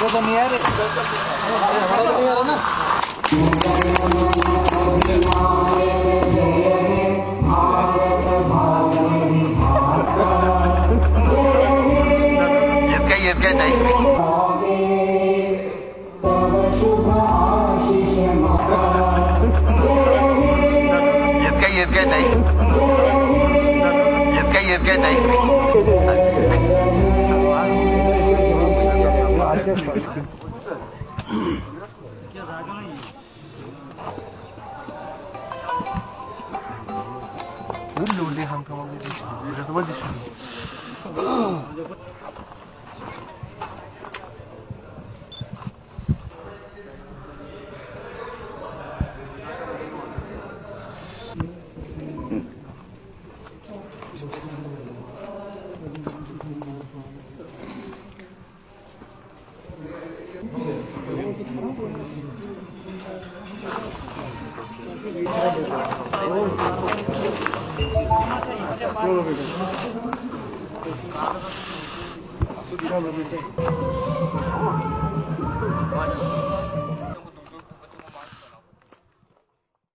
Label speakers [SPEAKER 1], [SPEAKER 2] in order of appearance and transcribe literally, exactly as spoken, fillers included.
[SPEAKER 1] को तो नहीं आ रहा, हमारा तो नहीं आ रहा ना। ये क्या नहीं ये क्या नहीं ये क्या ये क्या नहीं Uloom हम कमांगे तो बस चलो बेटा